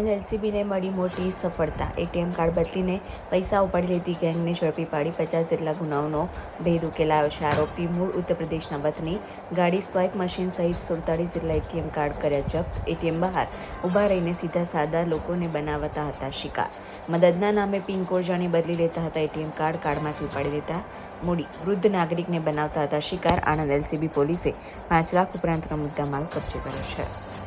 LCB ने मળી મોટી સફળતા। એટીએમ કાર્ડ બદલીને પૈસા ઉપાડી લેતી ગેંગને ઝડપી પાડી 50 જેટલા ગુનાઓનો ભેદ ઉકેલાયો છે। આરોપી મૂળ ઉત્તર પ્રદેશના વતની ગાડી સ્વાઇપ મશીન સહિત 47 જેટલા એટીએમ કાર્ડ કર્યા જપ્ત। એટીએમ બહાર ઊભા રહીને સીધા સાદા લોકોને બનાવતા હતા શિકાર। મદદના નામે પિન કોડ જાણી બદલી લેતા હતા એટીએમ કાર્ડ, કાર્ડમાંથી ઉપાડી લેતા મૂડી વૃદ્ધ નાગરિકને બનાવતા હતા શિકાર। આણંદ એલસીબી પોલીસે 5 લાખ ઉપરાંતનો મુદ્દામાલ કબજે કર્યો છે।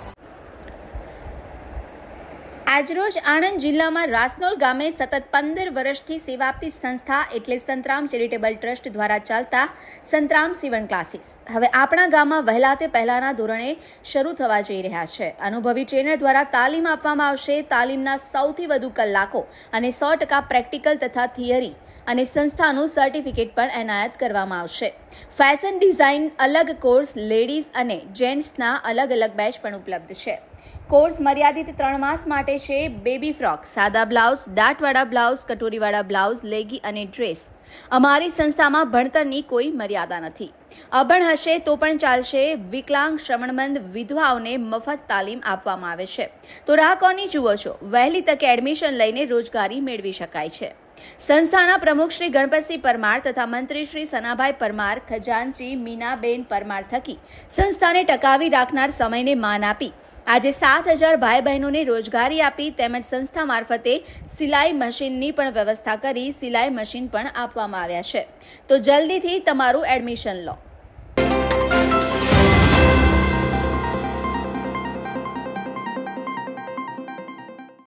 આજરોજ આણંદ જિલ્લામાં રાસનોલ ગામે સતત 15 વર્ષથી સેવા આપતી સંસ્થા એટલે સંતરામ ચેરિટેબલ ટ્રસ્ટ દ્વારા ચાલતા સંતરામ સીવણ ક્લાસીસ હવે આપણા ગામમાં વહેલા તે પહેલાના ધોરણે શરૂ થવા જઈ રહ્યા છે। અનુભવી ટ્રેનર દ્વારા તાલીમ આપવામાં આવશે। તાલીમના સૌથી વધુ કલાકો અને 100% પ્રેક્ટિકલ તથા થિયરી અને સંસ્થાનું સર્ટિફિકેટ પણ એનાયત કરવામાં આવશે। ફેશન ડિઝાઇન અલગ કોર્સ, લેડીઝ અને જેન્ટ્સના અલગ અલગ બેચ પણ ઉપલબ્ધ છે। કોર્સ મર્યાદિત 3 માસ માટે છે। બેબી ફ્રોક, સાદા બ્લાઉઝ, દાંતવાળા બ્લાઉઝ, કટોરીવાળા બ્લાઉઝ, લેગી અને ડ્રેસ। અમારી સંસ્થામાં ભણતરની કોઈ મર્યાદા નથી। અભણ હશે તો પણ ચાલશે। વિકલાંગ, શ્રવણમંદ, વિધવાઓને મફત તાલીમ આપવામાં આવે છે। તો રાહ કોની જુઓ છો? વહેલી તકે એડમિશન લઈને રોજગારી મેળવી શકાય છે। સંસ્થાના પ્રમુખ શ્રી ગણપતસિંહ પરમાર તથા મંત્રી શ્રી સનાભાઈ પરમાર, ખજાનચી મીનાબેન પરમાર થકી સંસ્થાને ટકાવી રાખનાર સમયને માન આપી આજે 7000 ભાઈ બહેનોને રોજગારી આપી તેમજ સંસ્થા મારફતે સિલાઈ મશીનની પણ વ્યવસ્થા કરી સિલાઈ મશીન પણ આપવામાં આવ્યા છે। તો જલ્દીથી તમારું એડમિશન લો।